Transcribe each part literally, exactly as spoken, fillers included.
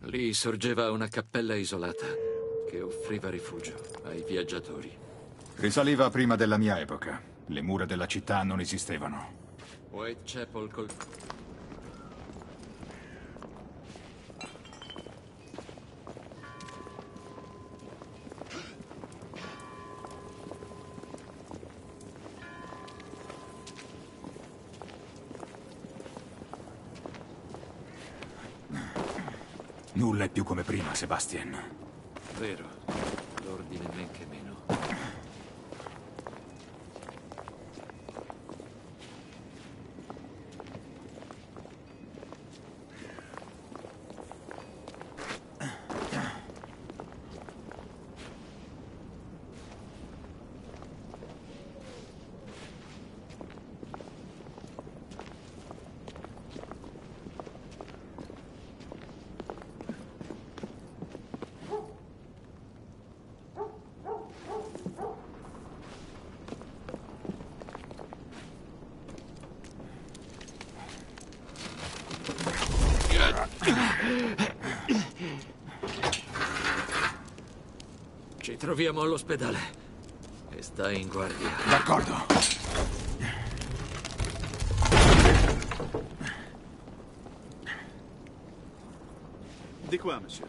Lì sorgeva una cappella isolata che offriva rifugio ai viaggiatori. Risaliva prima della mia epoca. Le mura della città non esistevano. Whitechapel col... Nulla è più come prima, Sebastian. Vero, l'ordine men che meno. Ci troviamo all'ospedale e stai in guardia. D'accordo. Di qua, monsieur.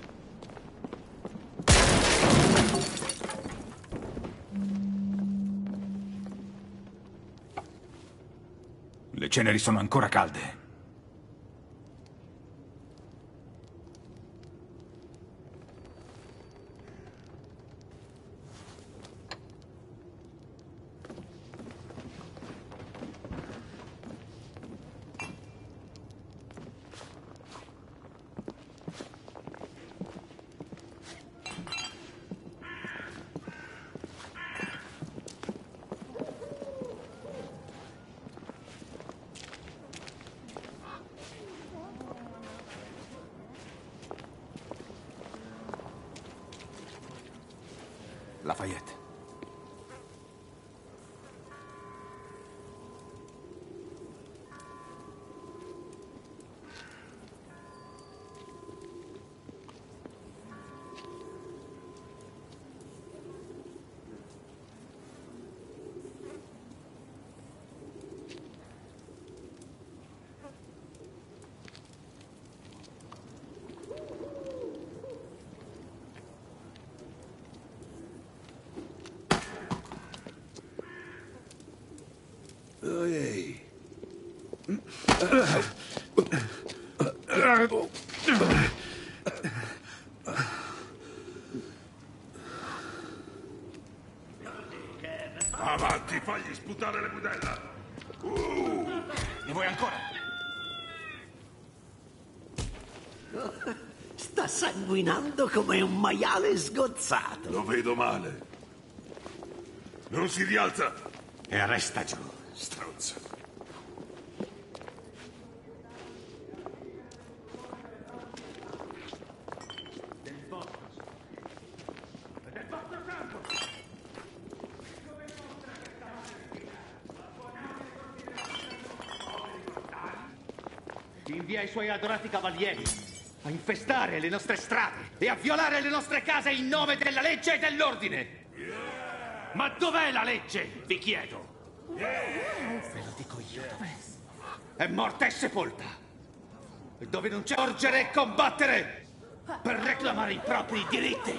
Le ceneri sono ancora calde. Lafayette. Ehi. Avanti, fagli sputare le budella! Uh! Ne vuoi ancora? Sta sanguinando come un maiale sgozzato. Lo vedo male. Non si rialza! E resta giù, stronzo. Invia i suoi adorati cavalieri a infestare le nostre strade e a violare le nostre case in nome della legge e dell'ordine. Yeah. Ma dov'è la legge, vi chiedo? Yeah. Ve lo dico io dov'è. È morta e sepolta. E dove non c'è sorgere e combattere per reclamare i propri diritti.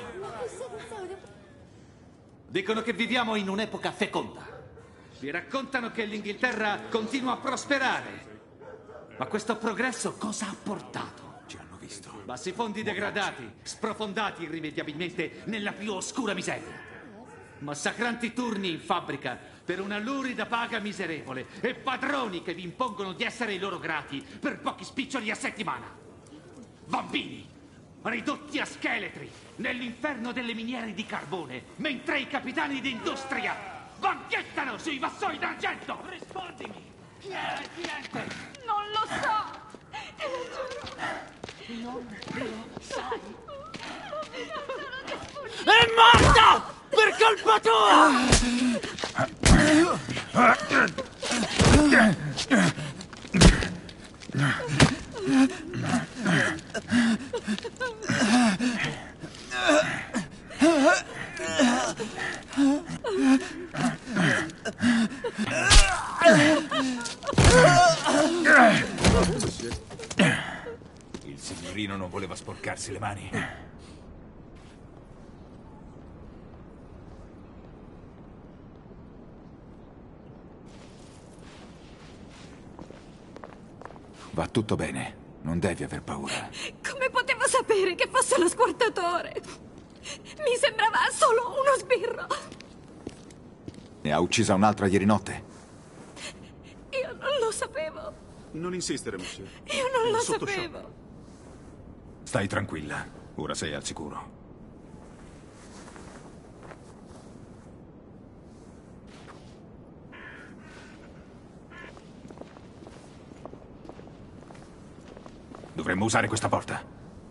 Dicono che viviamo in un'epoca feconda. Vi raccontano che l'Inghilterra continua a prosperare. Ma questo progresso cosa ha portato? Ci hanno visto. Bassi fondi degradati, sprofondati irrimediabilmente nella più oscura miseria. Massacranti turni in fabbrica per una lurida paga miserevole e padroni che vi impongono di essere i loro grati per pochi spiccioli a settimana. Bambini ridotti a scheletri nell'inferno delle miniere di carbone, mentre i capitani d'industria banchettano sui vassoi d'argento. Rispondimi! Chi è il cliente? Non lo so! Te lo giuro! Non lo sai! È morto! Per colpa tua! Il signorino non voleva sporcarsi le mani. Va tutto bene. Non devi aver paura. Come potevo sapere che fosse lo squartatore? Mi sembrava solo uno sbirro. Ne ha uccisa un'altra ieri notte? Io non lo sapevo. Non insistere, monsieur. Io non lo Sotto sapevo. shock. Stai tranquilla. Ora sei al sicuro. Dovremmo usare questa porta.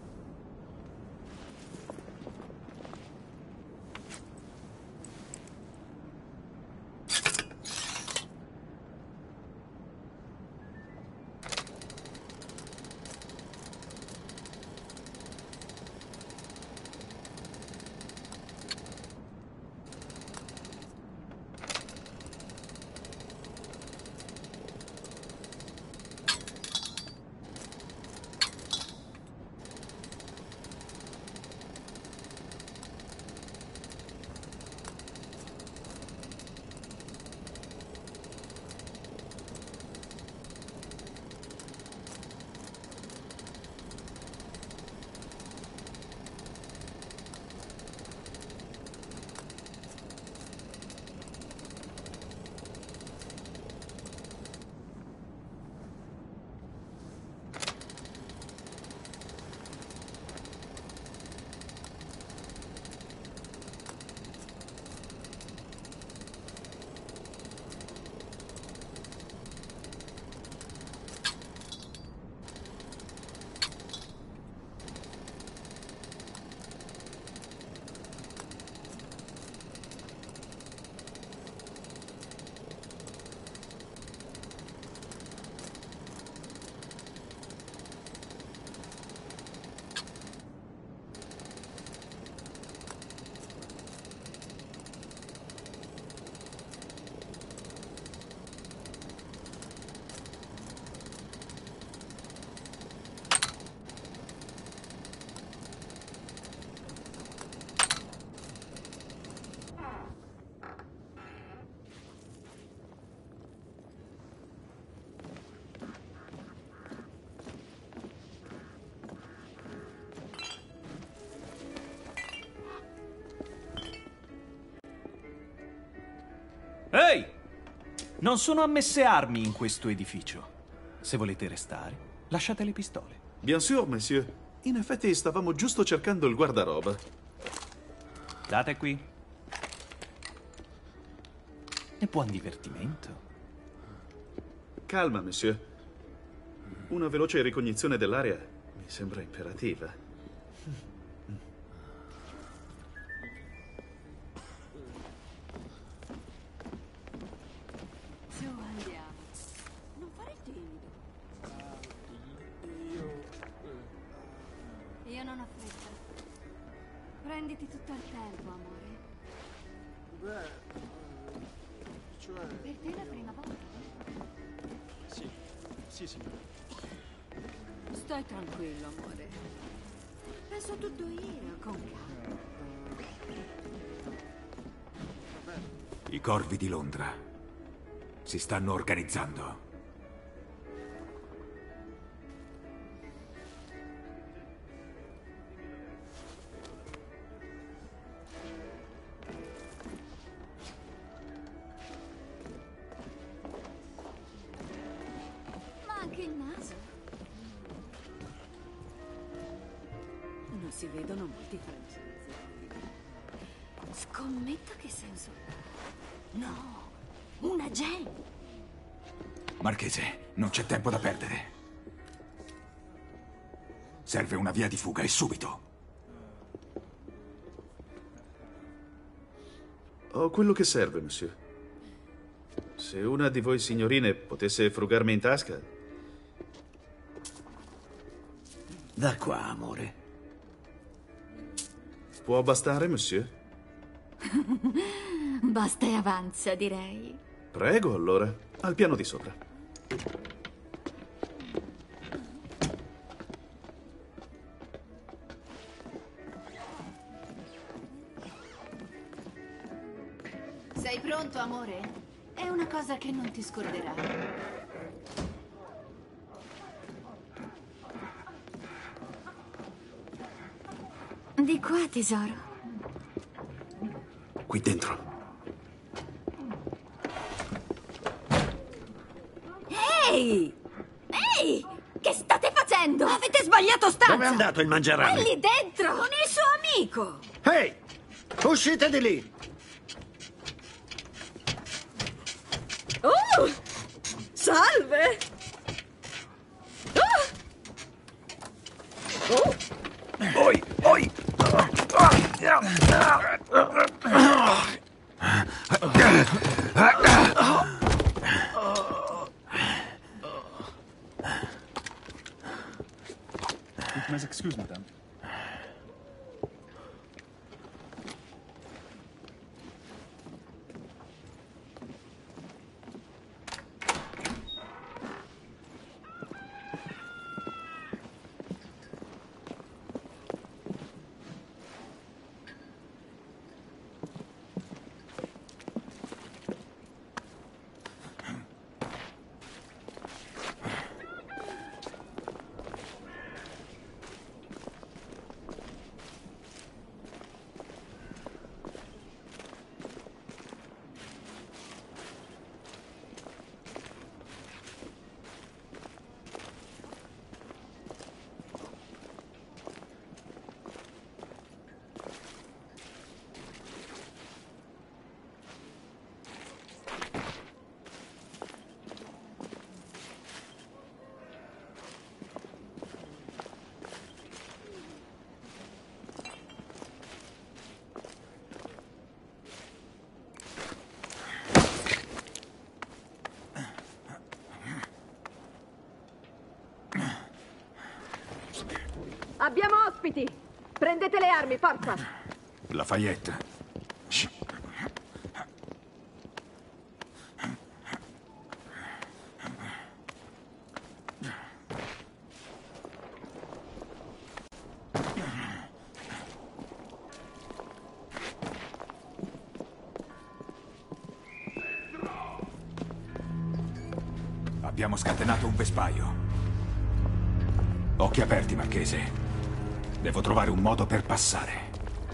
Ehi! Non sono ammesse armi in questo edificio. Se volete restare, lasciate le pistole. Bien sûr, monsieur. In effetti stavamo giusto cercando il guardaroba. Date qui. E buon divertimento. Calma, monsieur. Una veloce ricognizione dell'area mi sembra imperativa. Su, andiamo. Non fare il timido. Io non ho fretta. Prenditi tutto il tempo, amore. Beh, cioè... Per te è la prima volta? Sì, sì, sì. Stai tranquillo, amore. Penso tutto io, con calma. I corvi di Londra si stanno organizzando. Ma anche il naso. Non si vedono molti francesi. Scommetto che sei un soldato. No, un agente. Marchese, non c'è tempo da perdere. Serve una via di fuga e subito. Ho quello che serve, monsieur. Se una di voi signorine potesse frugarmi in tasca... Da qua, amore. Può bastare, monsieur? Basta e avanza, direi. Prego, allora. Al piano di sopra. Sei pronto, amore? È una cosa che non ti scorderai. Di qua, tesoro. Qui dentro. Ehi! Ehi! Che state facendo? Avete sbagliato stanza! Dove è andato il mangiarame? È lì dentro, con il suo amico! Ehi! Uscite di lì! Oh! Salve! Oh! Oh! Oi! Oi! Mes excuses, madame. Abbiamo ospiti! Prendete le armi, forza! Lafayette. Shh. Abbiamo scatenato un vespaio. Occhi aperti, Marchese. Devo trovare un modo per passare.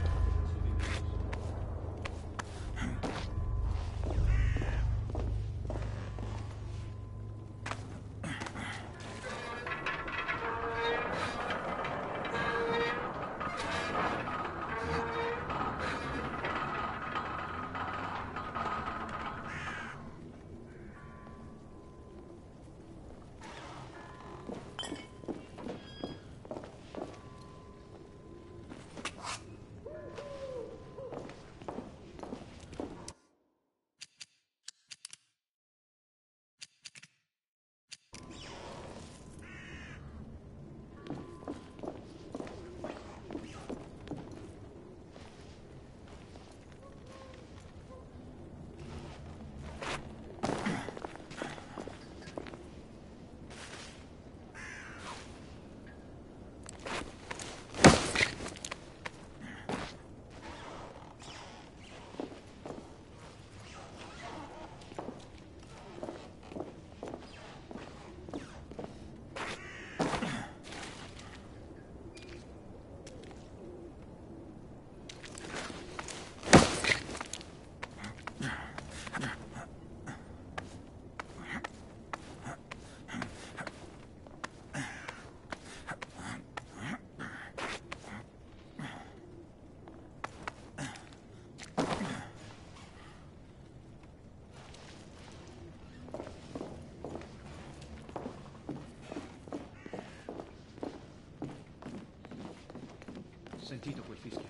Sentito quel fischio?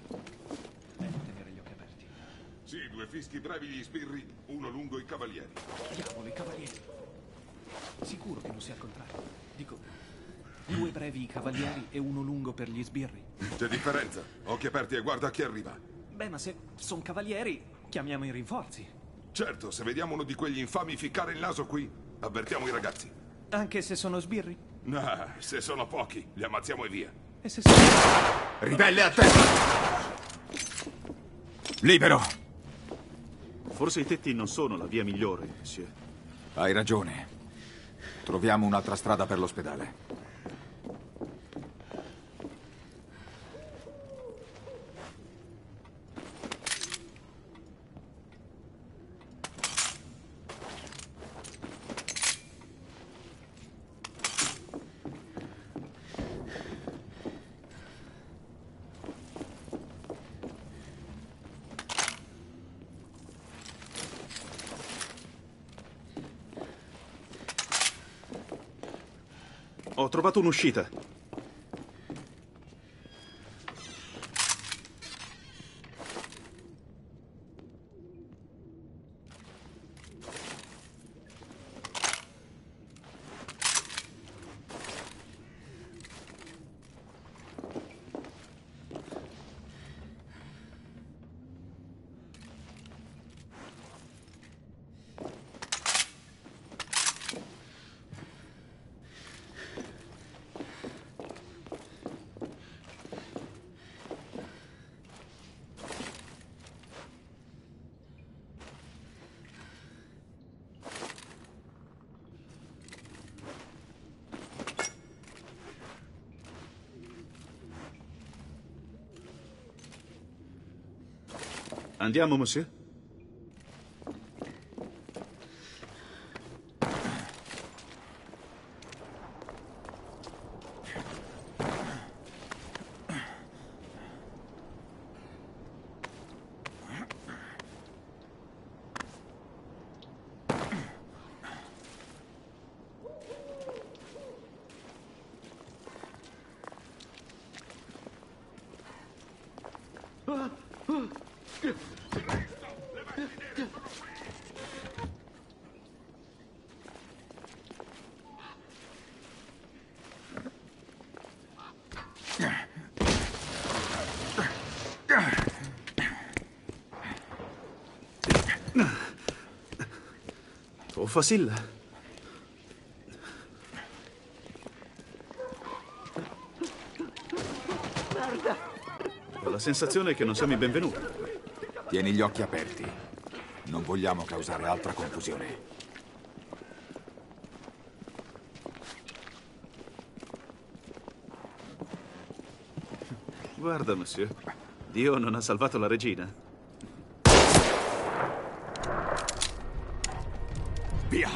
Devo tenere gli occhi aperti. Sì, due fischi brevi gli sbirri, uno lungo i cavalieri. Diavolo, i cavalieri. Sicuro che non sia al contrario. Dico, due brevi i cavalieri e uno lungo per gli sbirri. C'è differenza. Occhi aperti e guarda chi arriva. Beh, ma se sono cavalieri, chiamiamo i rinforzi. Certo, se vediamo uno di quegli infami ficcare il naso qui, avvertiamo i ragazzi. Anche se sono sbirri? No, se sono pochi, li ammazziamo e via. E se sono... Ribelle a terra! Libero! Forse i tetti non sono la via migliore, monsieur. Hai ragione. Troviamo un'altra strada per l'ospedale. Ho trovato un'uscita. Andiamo, monsieur? Oh, Fasil. Ho la sensazione che non siamo i benvenuti. Tieni gli occhi aperti. Non vogliamo causare altra confusione. Guarda, monsieur. Dio non ha salvato la regina. Via!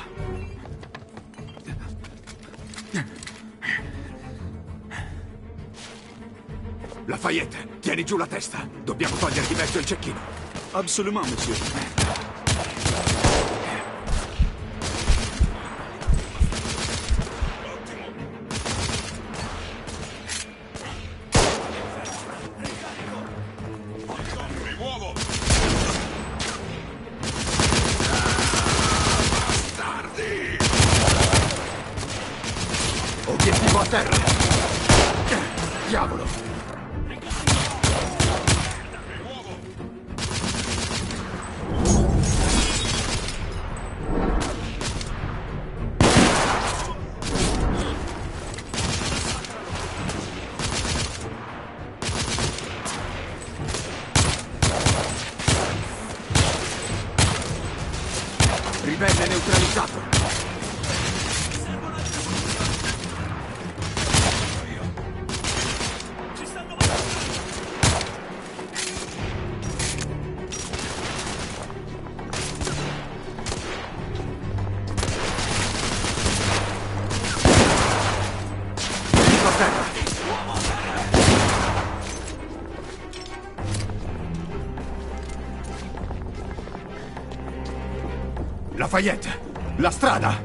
Lafayette, tieni giù la testa. Dobbiamo togliere di mezzo il cecchino. Absolument, monsieur. Rimuovo! Bastardi! Obiettivo a terra. Diavolo! Ribelle neutralizzato. Nemico a terra. Lafayette, la strada!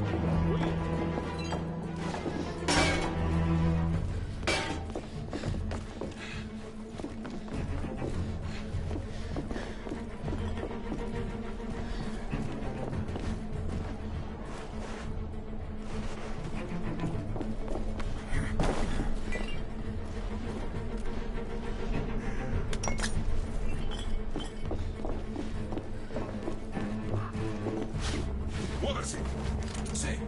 Sì. Sì.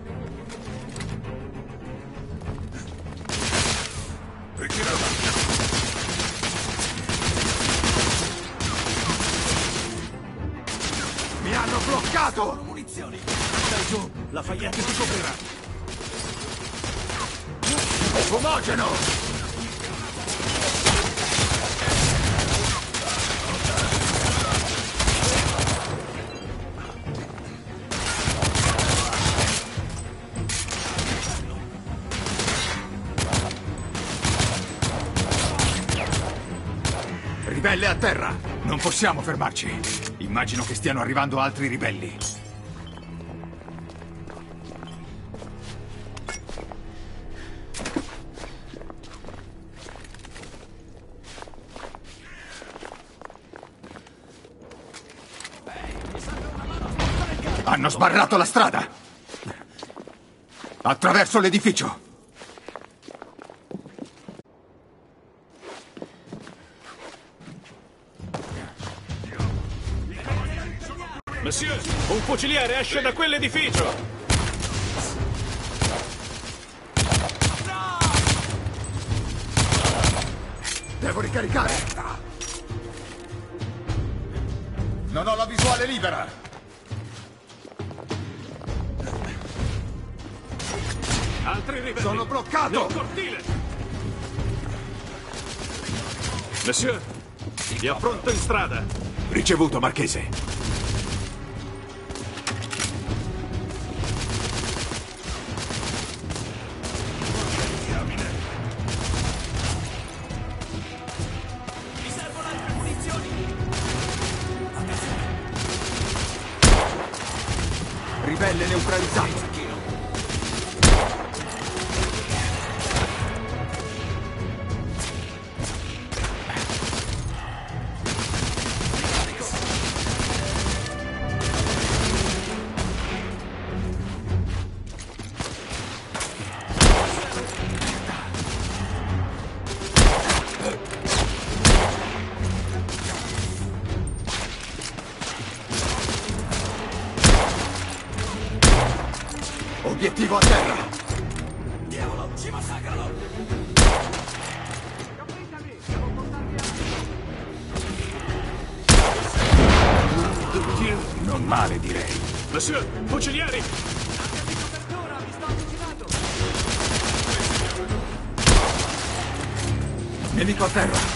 Ritirata. Mi hanno bloccato! Munizioni! Stai giù, la Fayette ti coprirà. Fumogeno! Ribelle a terra! Non possiamo fermarci. Immagino che stiano arrivando altri ribelli. Hanno sbarrato la strada! Attraverso l'edificio! Monsieur, un fuciliere esce da quell'edificio! Devo ricaricare! Non ho la visuale libera! Altri ribelli! Sono bloccato! Nel cortile! Monsieur, vi affronto in strada! Ricevuto, Marchese! Ribelle neutralizzato. Obiettivo a terra! Diavolo, ci massacrano! Non male, direi. Monsieur, fucilieri! Nemico a terra!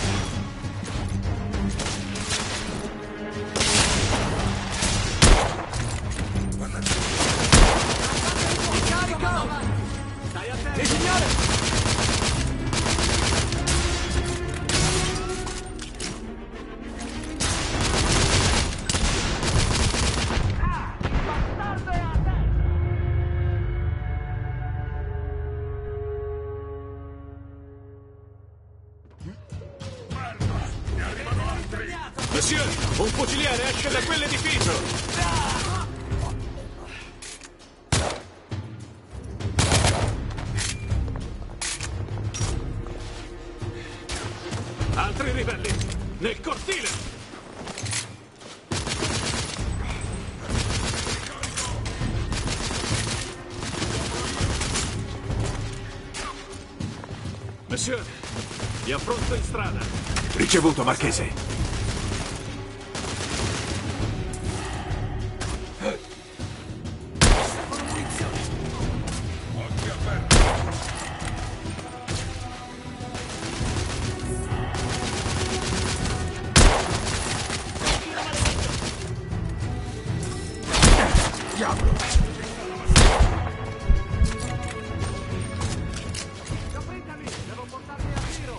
Sì, signore! Monsieur, un fuciliere esce da quell'edificio! Altri ribelli! Nel cortile! Monsieur, vi affronto in strada! Ricevuto, Marchese! Diavolo! Devo portarmi a tiro!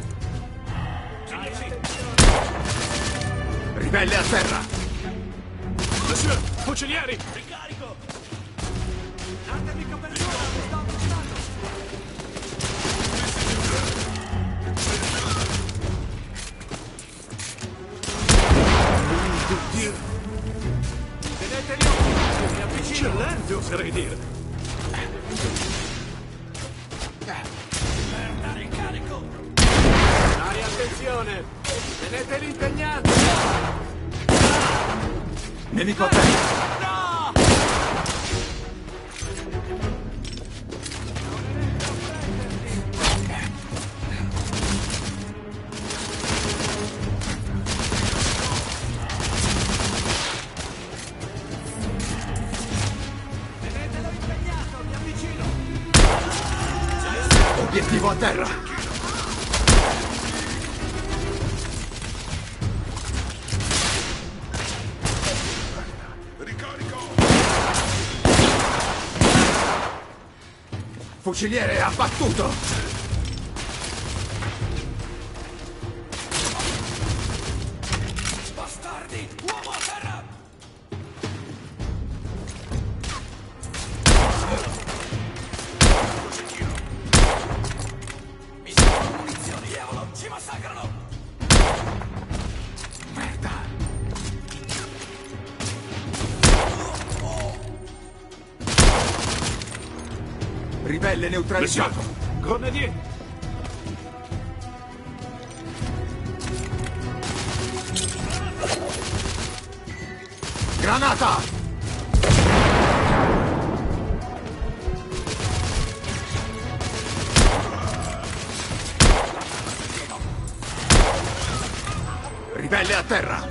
Ribelle a terra! Monsieur, fucilieri! Ricarico! Datemi copertura, mi sto avvicinando! Dio! Tenete gli occhi, mi avvicino! Eccellente, oserei dire! Merda, ricarico! Dai, attenzione! Teneteli impegnati! Nemico a terra! Obiettivo a terra. Fuciliere abbattuto! Bastardi! Uomo a terra! Mi servono munizioni, diavolo! Ci massacrano! Merda! Ribelle neutralizzato! Grenadier! Granata! Ribelle a terra!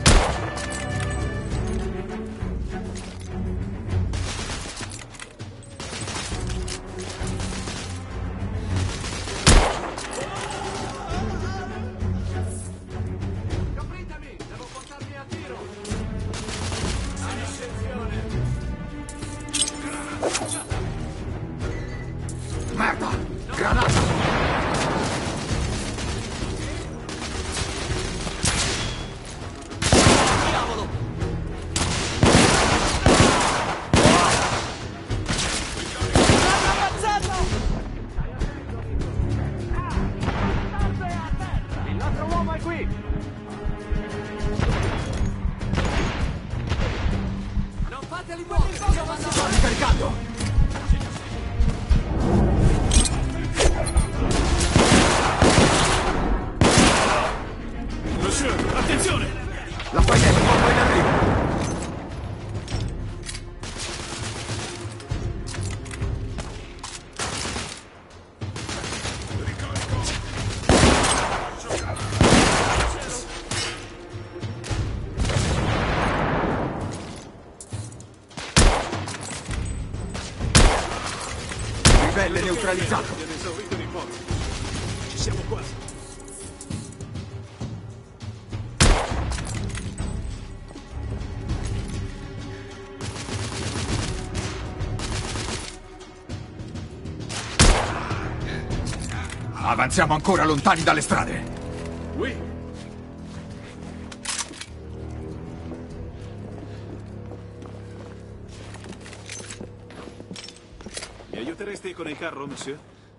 Merda! Granata! Diavolo! Il nostro uomo è qui! Non fateli muovere! Sto ricaricando! Monsieur, attenzione! La bagnetta bomba in arrivo! Ribelle neutralizzato! Abbiamo esaurito i rinforzi. Ci siamo quasi. Avanziamo ancora lontani dalle strade! Oui. Mi aiuteresti con il carro, monsieur?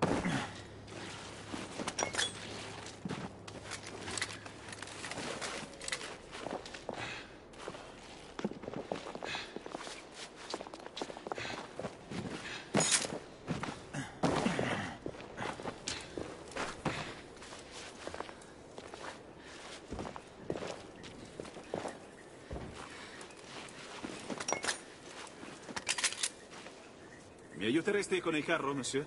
Mi aiuteresti con il carro, monsieur?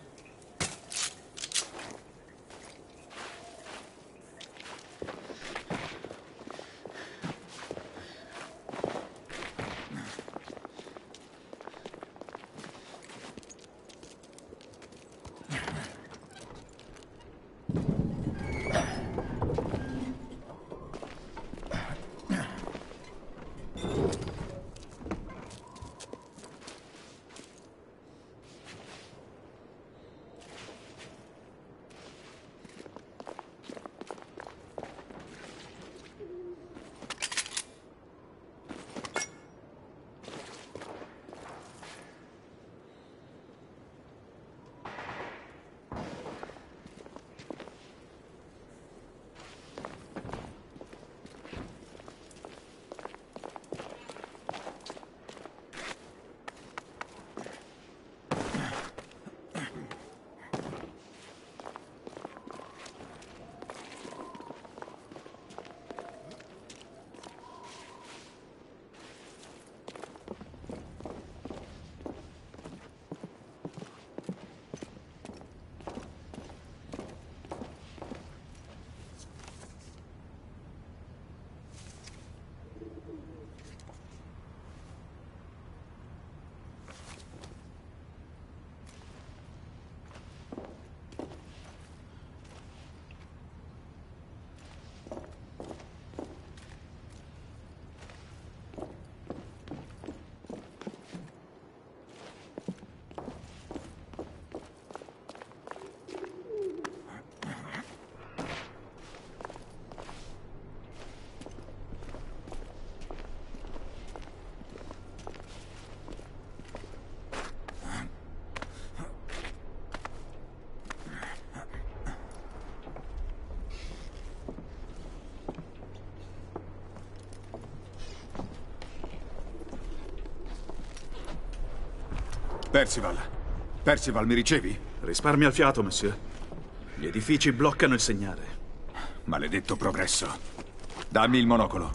Percival. Percival, mi ricevi? Risparmia il fiato, monsieur. Gli edifici bloccano il segnale. Maledetto progresso. Dammi il monocolo.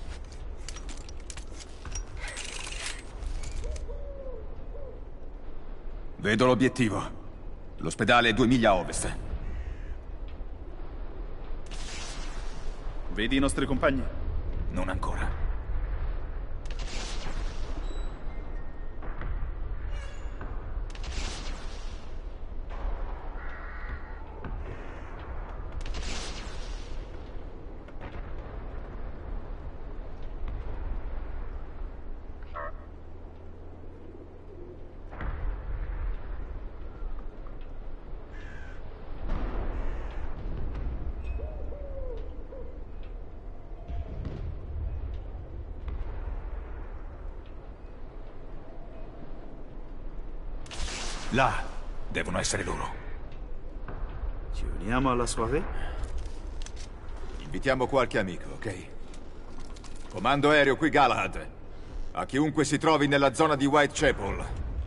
Vedo l'obiettivo. L'ospedale è due miglia a ovest. Vedi i nostri compagni? Non ancora. Là, devono essere loro. Ci uniamo alla soirée? Invitiamo qualche amico, ok? Comando aereo qui Galahad. A chiunque si trovi nella zona di Whitechapel.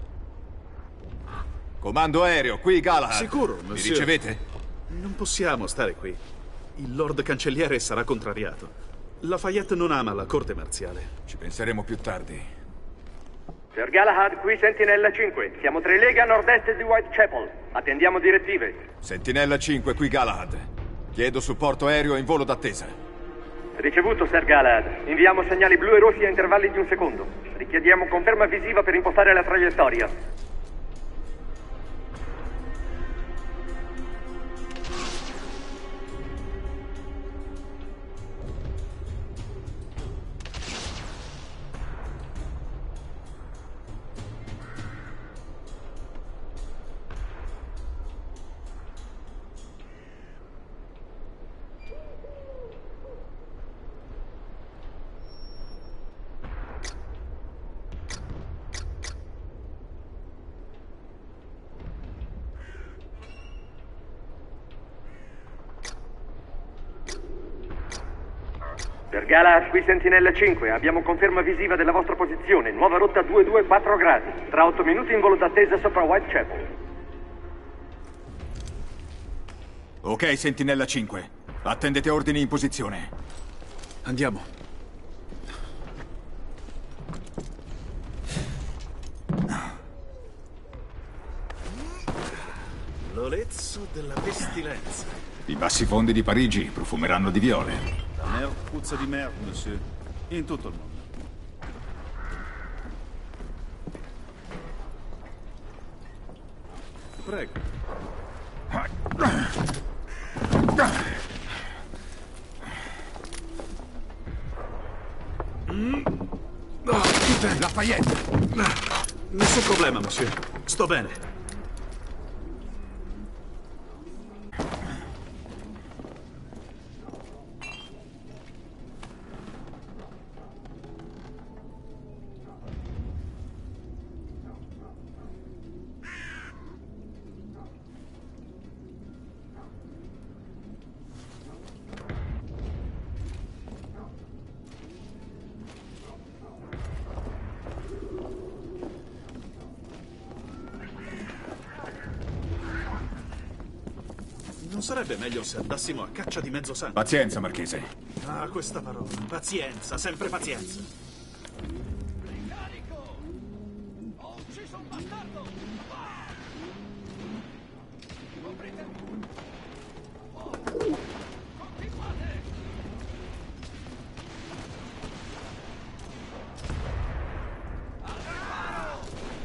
Comando aereo qui Galahad. Sicuro, Mi monsieur. ricevete? Non possiamo stare qui. Il Lord Cancelliere sarà contrariato. Lafayette non ama la corte marziale. Ci penseremo più tardi. Sir Galahad, qui Sentinella cinque. Siamo tre leghe a nord-est di Whitechapel. Attendiamo direttive. Sentinella cinque, qui Galahad. Chiedo supporto aereo in volo d'attesa. Ricevuto, Sir Galahad. Inviamo segnali blu e rossi a intervalli di un secondo. Richiediamo conferma visiva per impostare la traiettoria. Sir Galahad, qui Sentinella cinque. Abbiamo conferma visiva della vostra posizione. Nuova rotta due due quattro gradi. Tra otto minuti in volo d'attesa sopra Whitechapel. Ok, Sentinella cinque. Attendete ordini in posizione. Andiamo. L'olezzo della pestilenza. I bassi fondi di Parigi profumeranno di viole. La mer puzza di mer, monsieur. In tutto il mondo. Prego. Mm. Oh, Lafayette! Nessun problema, monsieur. Sto bene. Non sarebbe meglio se andassimo a caccia di mezzo sangue? Pazienza, Marchese. Ah, questa parola. Pazienza, sempre pazienza. Ho ucciso un bastardo! Coprite! Continuate! Al riparo!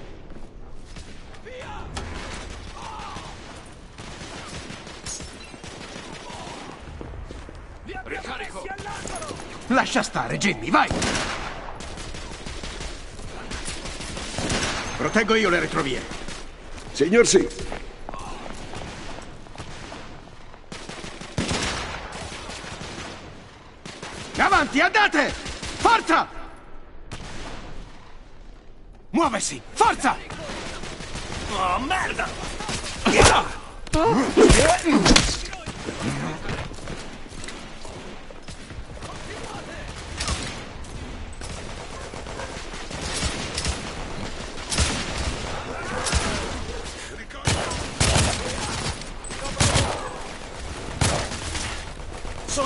Via! Ricarico! Lascia stare, Jimmy, vai! Proteggo io le retrovie. Signor sì. Avanti, andate! Forza! Muoversi! Forza! Oh, merda!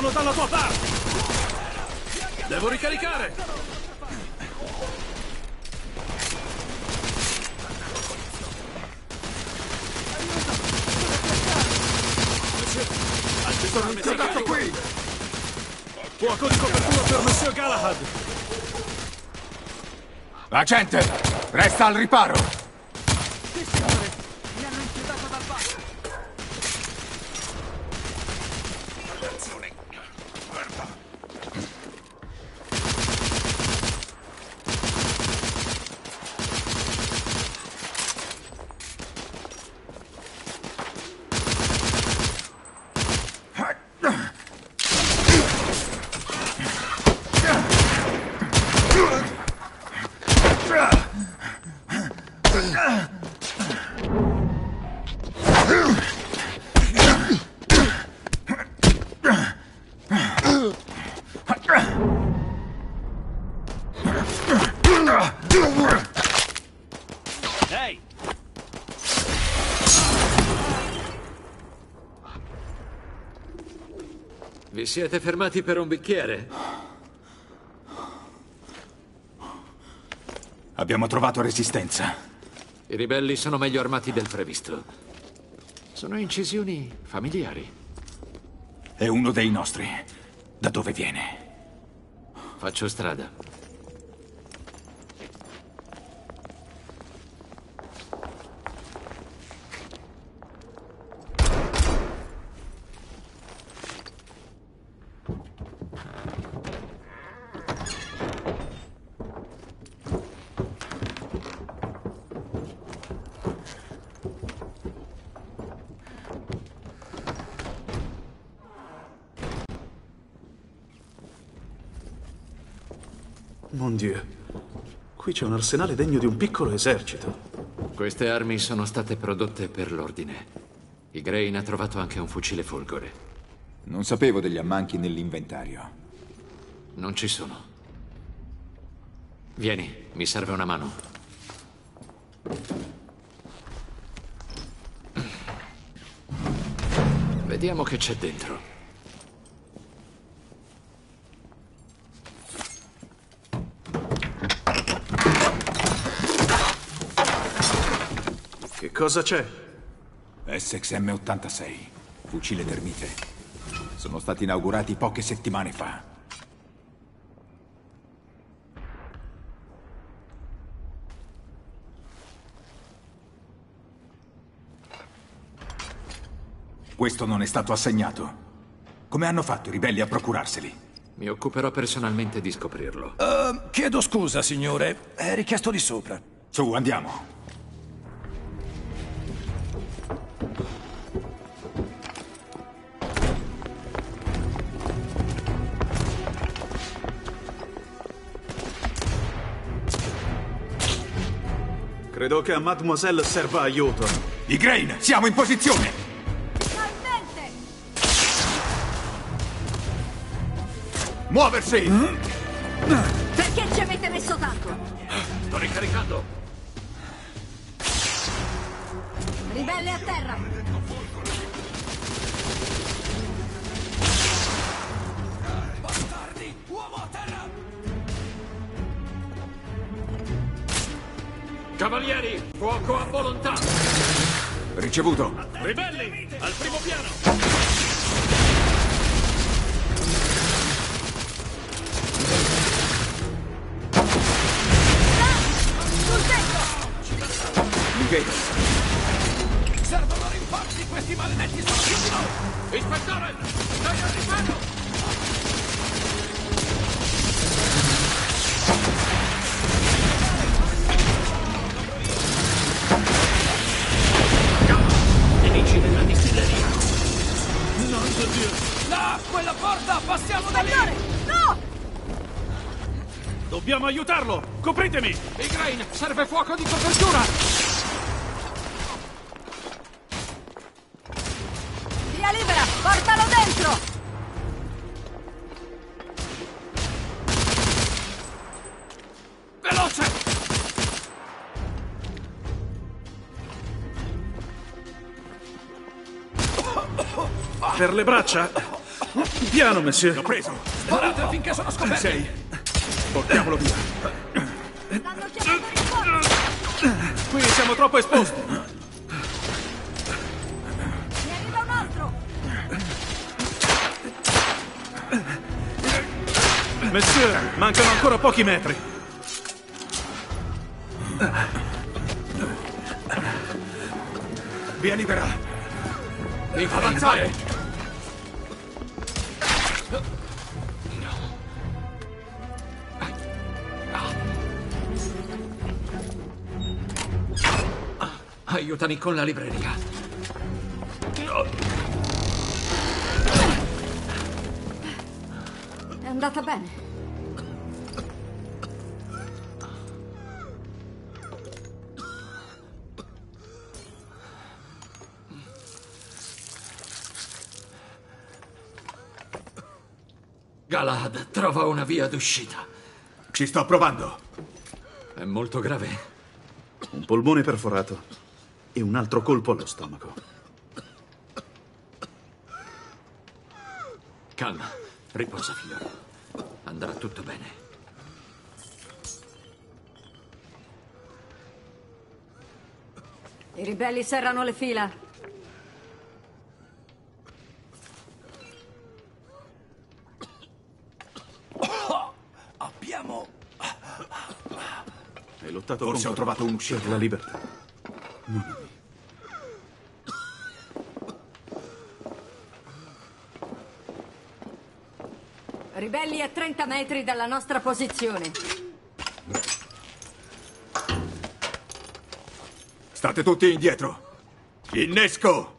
Sono dalla tua parte! Devo ricaricare! Sono inchiodato qui! Fuoco di copertura per Monsieur Galahad! Agente, resta al riparo! Sì, signore! Mi hanno inchiodato dal basso! Attenzione! Guarda! Ehi! Vi siete fermati per un bicchiere? Abbiamo trovato resistenza. I ribelli sono meglio armati del previsto. Sono incisioni familiari. È uno dei nostri. Da dove viene? Faccio strada. Mon Dieu. Qui c'è un arsenale degno di un piccolo esercito. Queste armi sono state prodotte per l'ordine. I Grain ha trovato anche un fucile folgore. Non sapevo degli ammanchi nell'inventario. Non ci sono. Vieni, mi serve una mano. Vediamo che c'è dentro. Che cosa c'è? S X M ottantasei, fucile termite. Sono stati inaugurati poche settimane fa. Questo non è stato assegnato. Come hanno fatto i ribelli a procurarseli? Mi occuperò personalmente di scoprirlo. Uh, chiedo scusa, signore. È richiesto di sopra. Su, andiamo. Credo che a Mademoiselle serva aiuto. I Grain, siamo in posizione! Finalmente! Muoversi! Perché ci avete messo tanto? Sto ricaricando! Ribelle a terra! Bastardi! Uomo a terra! Cavalieri, fuoco a volontà! Ricevuto. Ribelli, al primo piano! Sul tetto! Miguel. Servono rinforzi! Questi maledetti sono più di noi! Ispettore, stai arrivando! Nemici nella distilleria! Non so Dio! Là! Quella porta! Passiamo da lì! Signore, no! Dobbiamo aiutarlo! Copritemi! I Grain, serve fuoco di copertura! Via libera! Portalo dentro! Veloce! Per le braccia? Piano, monsieur. L'ho preso. Sparate finché sono scoperti. Sei. Portiamolo via. Stanno chiamando rinforzi! Qui siamo troppo esposti. Ne arriva un altro! Monsieur, mancano ancora pochi metri. Via libera. Avanzare! Aiutami con la libreria. È andata bene. Galahad, trova una via d'uscita. Ci sto provando. È molto grave. Un polmone perforato e un altro colpo allo stomaco. Calma, riposa, figliolo. Andrà tutto bene. I ribelli serrano le fila. Abbiamo... Hai lottato Forse con ho trovato un'uscita. per la libertà. Non Ribelli a trenta metri dalla nostra posizione. State tutti indietro. Innesco.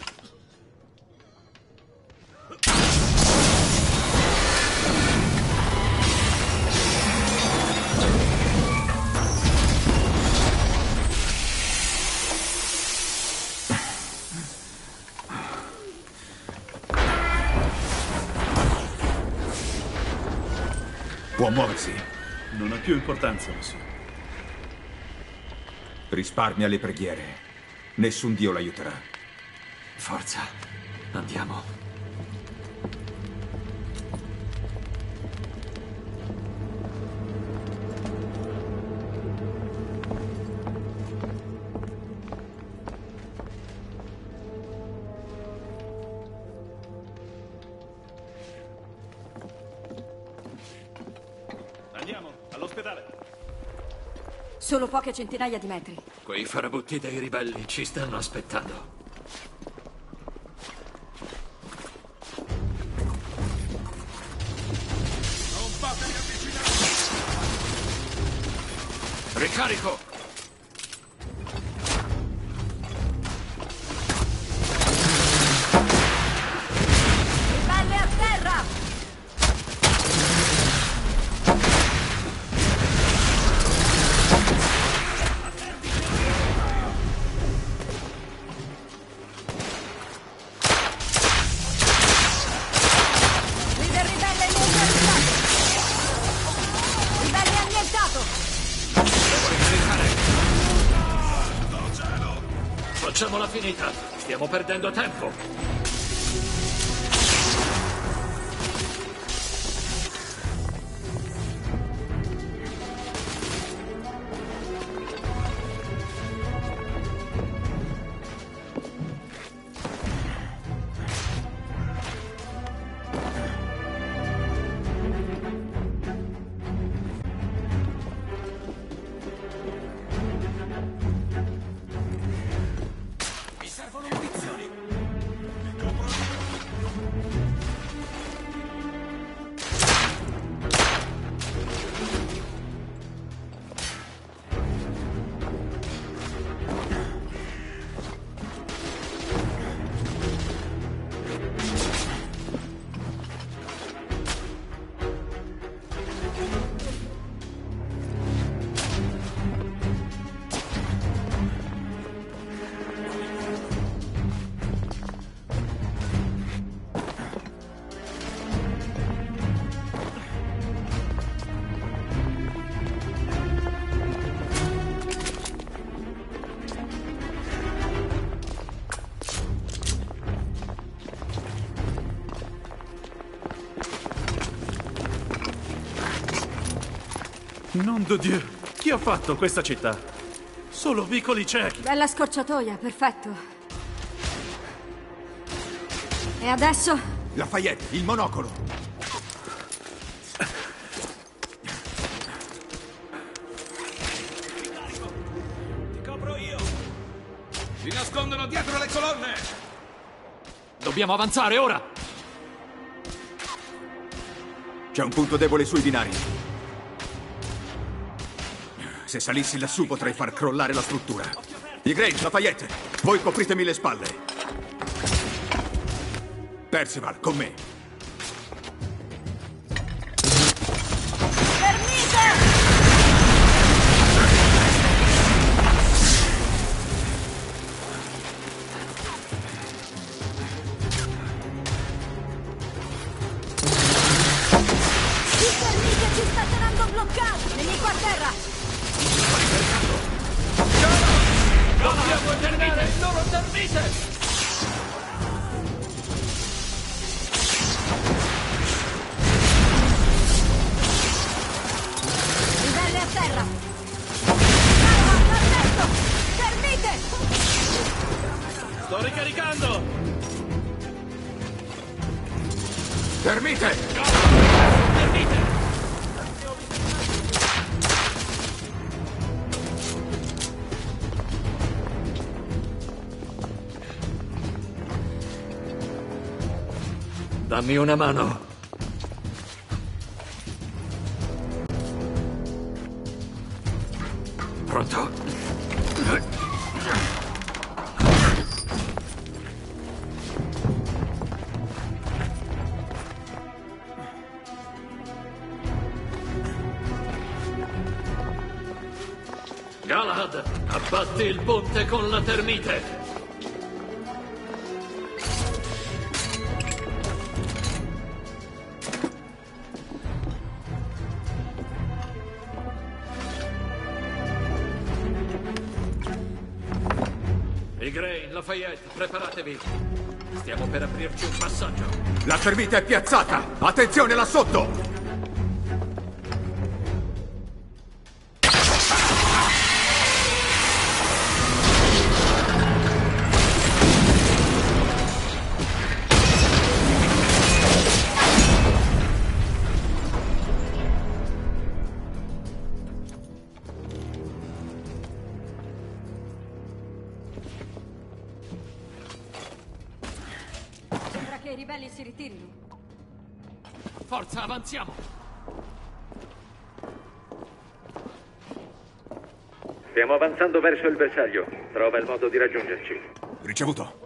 Può muoversi. Non ha più importanza, monsieur. Risparmia le preghiere. Nessun dio l'aiuterà. Forza, andiamo. Andiamo, all'ospedale. Solo poche centinaia di metri. Quei farabutti dei ribelli ci stanno aspettando. Non fatevi avvicinare! Ricarico! Ribelle a terra! Leader ribelle neutralizzato! Ribelle annientato! Facciamola finita! Stiamo perdendo tempo! Mi servono munizioni. Non de Dieu! Chi ha fatto questa città? Solo vicoli ciechi! Bella scorciatoia, perfetto. E adesso? Lafayette, il monocolo! Ti copro io! Si nascondono dietro le colonne! Dobbiamo avanzare, ora! C'è un punto debole sui binari. Se salissi lassù potrei far crollare la struttura. I Grange, Lafayette, voi copritemi le spalle. Percival, con me. Il Termite ci sta tenendo bloccato! Nemico a terra! Dobbiamo terminare il loro termite! Livelli a terra! Calma, l'arresto! Termite! Sto ricaricando! Termite! Termite! Dammi una mano. Pronto? Galahad, abbatti il ponte con la termite. Igraine, Lafayette, preparatevi. Stiamo per aprirci un passaggio. La termite è piazzata! Attenzione là sotto! Che i ribelli si ritirino. Forza, avanziamo! Stiamo avanzando verso il bersaglio. Trova il modo di raggiungerci. Ricevuto.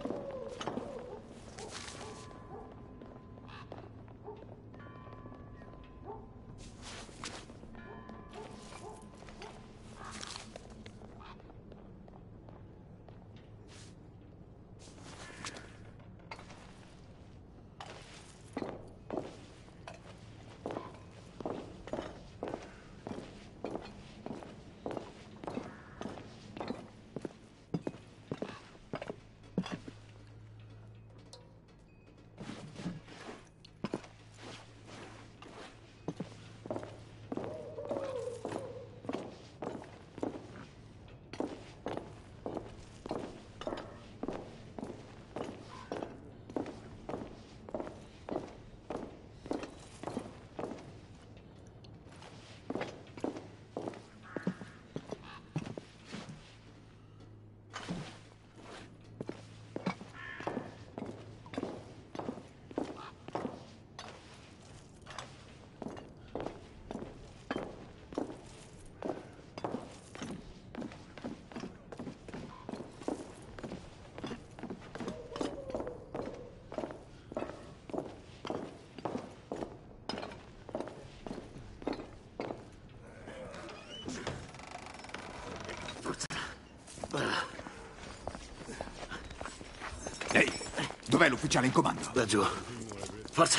Ehi, dov'è l'ufficiale in comando? Laggiù. Forza.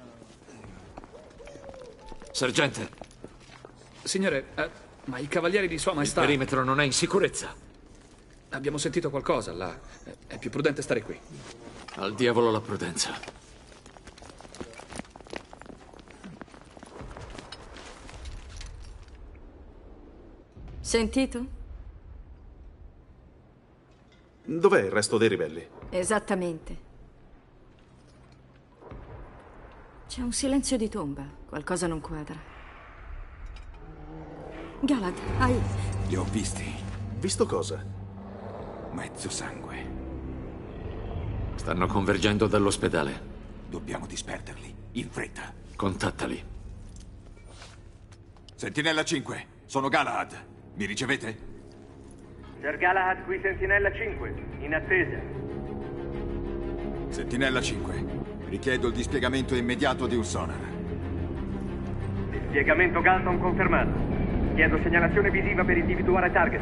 Sergente. Signore, eh, ma i cavalieri di Sua Maestà... Il perimetro non è in sicurezza. Abbiamo sentito qualcosa là. È più prudente stare qui. Al diavolo la prudenza. Sentito? Dov'è il resto dei ribelli? Esattamente. C'è un silenzio di tomba. Qualcosa non quadra. Galad, hai... Li ho visti. Visto cosa? Mezzo sangue. Stanno convergendo dall'ospedale. Dobbiamo disperderli, in fretta. Contattali. Sentinella cinque, sono Galahad. Mi ricevete? Sir Galahad qui Sentinella cinque, in attesa. Sentinella cinque, richiedo il dispiegamento immediato di un sonar. Dispiegamento Galton confermato. Chiedo segnalazione visiva per individuare target.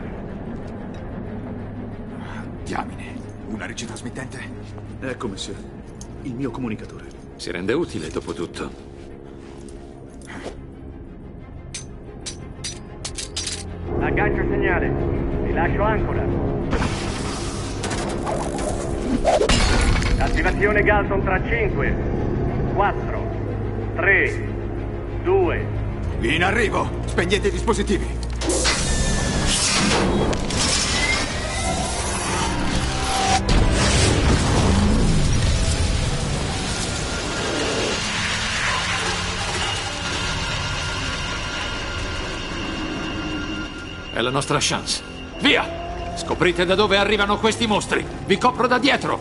Diamine, una ricetrasmittente? Ecco, monsieur. Il mio comunicatore. Si rende utile, dopo tutto. Aggancio il segnale. Rilascio ancora. Attivazione Galton tra cinque, quattro, tre, due... In arrivo! Spegnete i dispositivi! È la nostra chance. Via! Scoprite da dove arrivano questi mostri. Vi copro da dietro.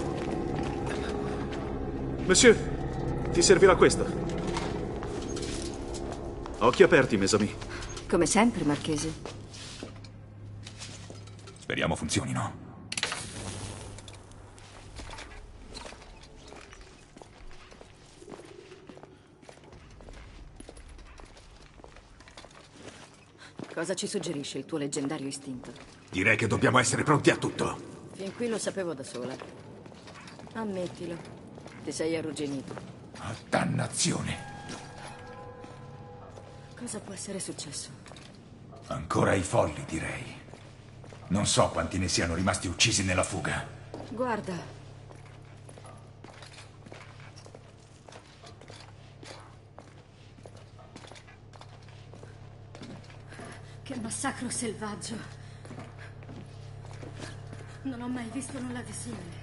Monsieur, ti servirà questo. Occhi aperti, mes amis. Come sempre, Marchese. Speriamo funzionino. Cosa ci suggerisce il tuo leggendario istinto? Direi che dobbiamo essere pronti a tutto. Fin qui lo sapevo da sola. Ammettilo. Ti sei arrugginito. Oh, dannazione. Cosa può essere successo? Ancora i folli, direi. Non so quanti ne siano rimasti uccisi nella fuga. Guarda. Che massacro selvaggio. Non ho mai visto nulla di simile.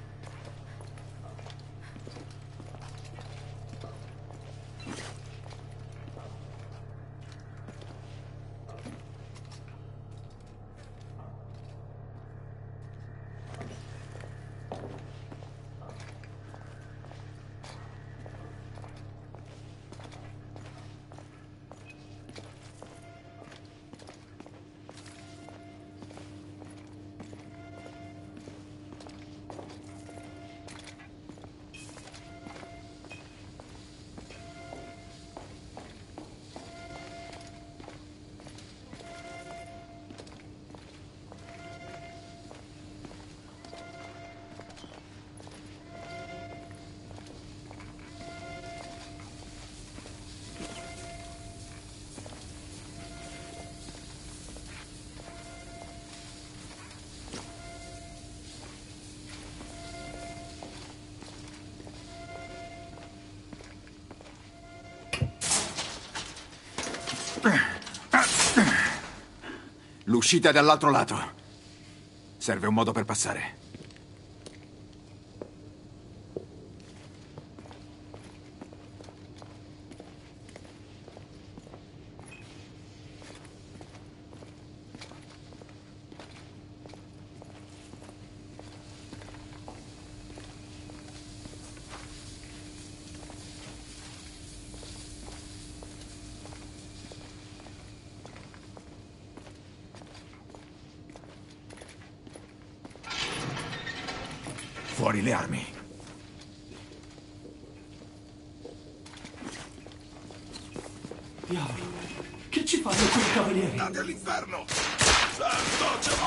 L'uscita è dall'altro lato. Serve un modo per passare. Fuori le armi. Diavolo, che ci fanno quei cavalieri? Andate all'inferno! Santo cielo!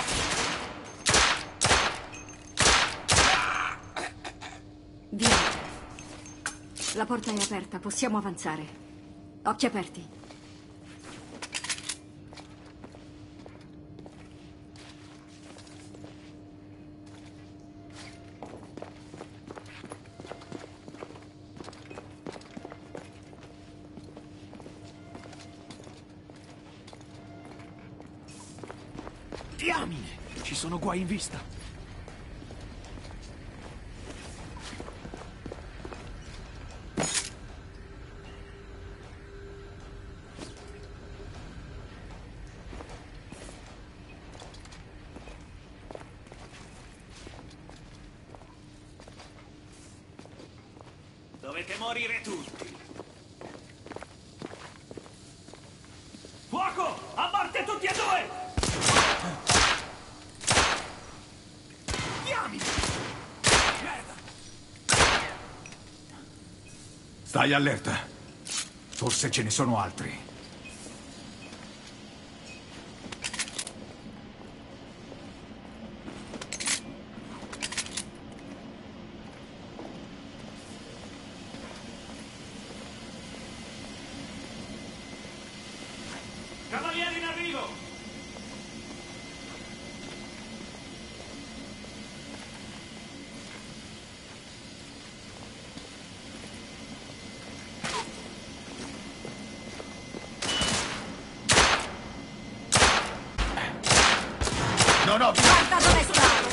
Via. La porta è aperta, possiamo avanzare. Occhi aperti. Diamine! Ci sono guai in vista. Dovete morire tutti. Fuoco! A morte tutti e due! Diamine! Stai allerta. Forse ce ne sono altri. Cavalieri in arrivo! No, no, Guarda dove stavo!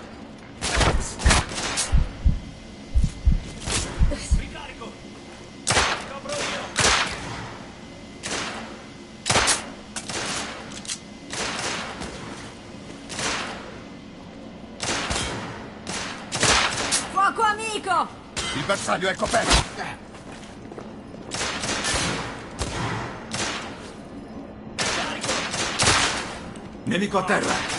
Ricarico! Copro io! Fuoco amico! il bersaglio è coperto. Nemico a terra.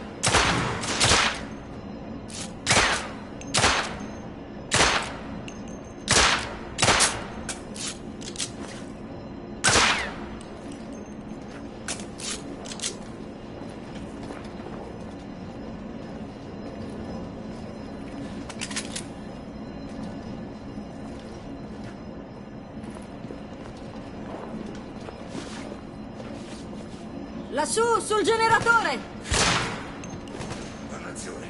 Lassù, sul generatore! Dannazione.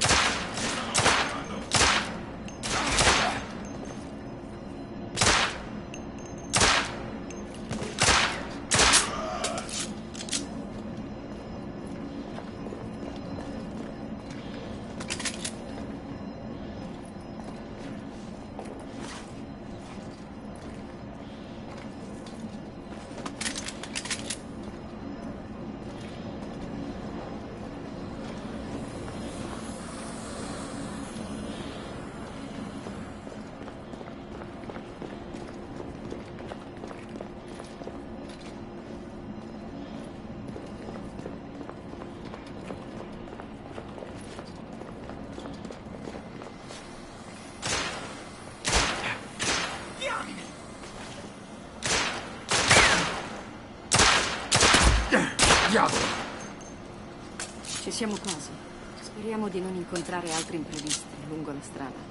Diavolo! Ci siamo quasi. Speriamo di non incontrare altri imprevisti lungo la strada.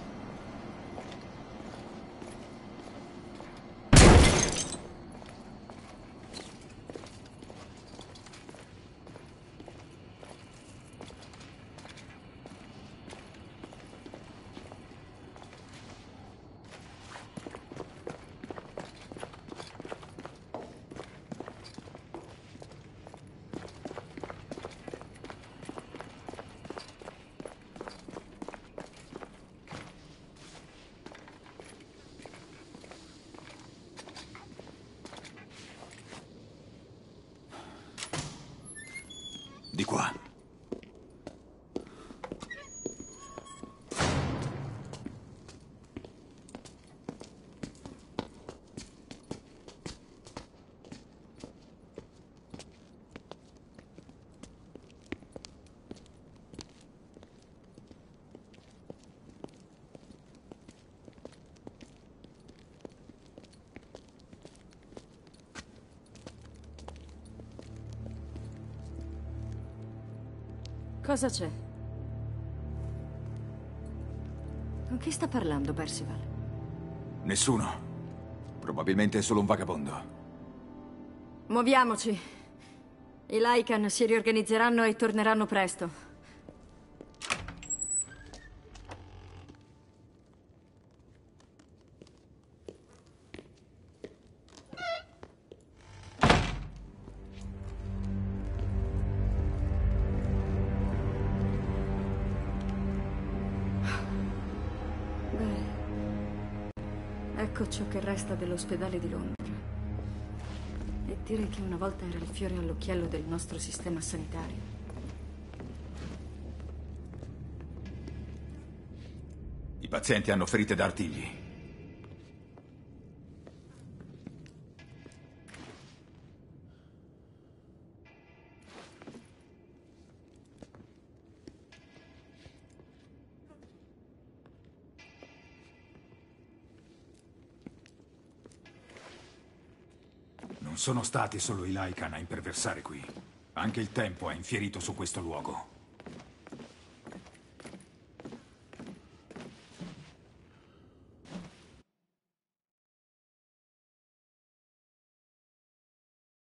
Di qua. Cosa c'è? Con chi sta parlando, Percival? Nessuno. Probabilmente è solo un vagabondo. Muoviamoci. I Lycan si riorganizzeranno e torneranno presto. Ecco ciò che resta dell'ospedale di Londra. E direi che una volta era il fiore all'occhiello del nostro sistema sanitario. I pazienti hanno ferite da artigli. Non sono stati solo i Lycan a imperversare qui. Anche il tempo ha infierito su questo luogo.